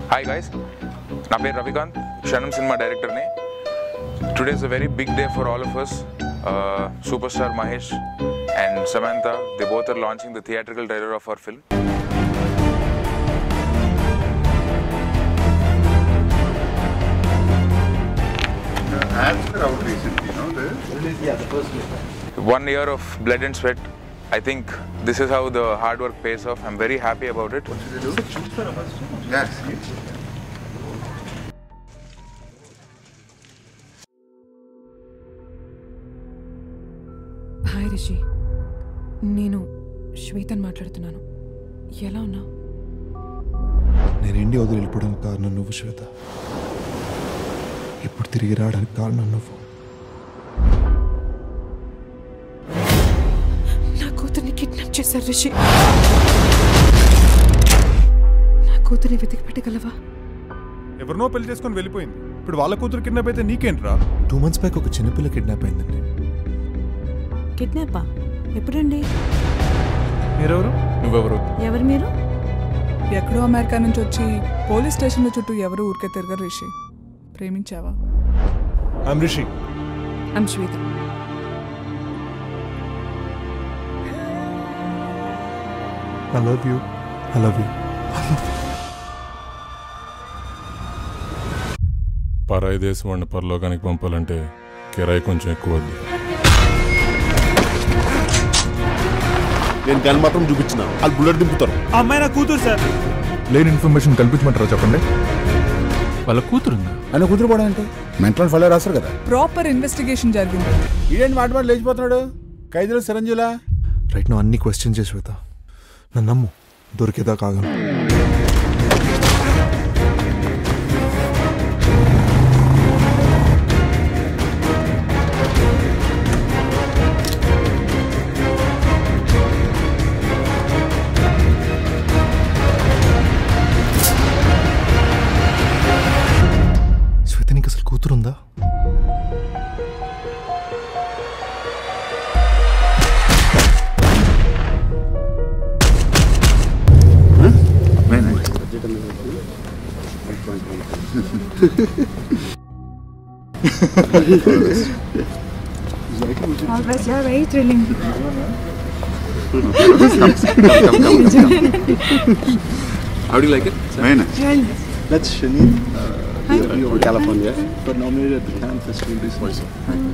Hi guys, na peru Ravikant, Shanam Cinema director ne. Today is a very big day for all of us. Superstar Mahesh and Samantha, they both are launching the theatrical trailer of our film. Ads were out recently, no? Yeah, the first one. 1 year of blood and sweat. I think this is how the hard work pays off. I'm very happy about it. What should they do? Yes. Hi Rishi, నేను శ్వేతని మాట్లాడుతున్నాను. ఎలా ఉన్నావు? నేను India వదిలి వెళ్ళిపోవడానికి కారణం నువ్వు శ్వేత. ఇప్పుడు తిరిగి రావడానికి కారణం నువ్వు. నా కూతుర్ని కిడ్నాప్ చేశారు రిషి. నా కూతుర్ని వెతికి పెట్టగలవా? ఎవరినో పెళ్లి చేసుకొని వెళ్ళిపోయింది. ఇప్పుడు వాళ్ళ కూతురు కిడ్నాప్ అయితే నీకేంట్రా? 2 months బ్యాక్ ఒక చిన్నపిల్ల కిడ్నాప్ అయిందండి. కిడ్నాపా? ఎప్పుడండి? మీరెవరు? నువ్వెవరు? ఎవరు మీరు? ఎక్కడో అమెరికా నుంచి వచ్చి పోలీస్ స్టేషన్ల చుట్టూ ఎవరు ఊరికే తిరగరు రిషి. ప్రేమించావా? I'm Rishi. I'm Shweta. I love you. I love you. పరాయి దేశం వాడిని పరలోకానికి పంపాలంటే కిరాయి కొంచెం ఎక్కువ వద్దు. నేను గన్ మాత్రం చూపించిన వాళ్ళు బుల్లెట్ దింపుతారు. అమ్మాయి నా కూతురు సార్. లేని ఇన్ఫర్మేషన్ కల్పించమంటారా చెప్పండి. వాళ్ళ కూతురుందా? ఆయన కూతురు పోవడం అంటే మెంటల్ ఫైల్ రాస్తారు కదా. ప్రాపర్ ఇన్వెస్టిగేషన్ జరిగింది. ఈడేంటి మాట లేచిపోతున్నాడు? ఖైదీలో సిరంజీలా. రైట్ నువ్వు అన్ని క్వశ్చన్ చేసి శ్వేత. నన్ను నమ్ము, దొరికేదా కాగను. శ్వేత నీకు అసలు కూతురుందా? Always, yeah, very thrilling. How do you like it? Very nice. That's Shani. You're from California, but nominated at the Cannes Festival recently.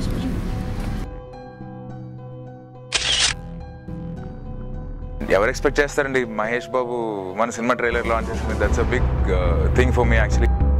ఎవరు ఎక్స్పెక్ట్ చేస్తారండి మహేష్ బాబు మన సినిమా ట్రైలర్ లాంచ్ చేసింది. That's a big thing for me actually.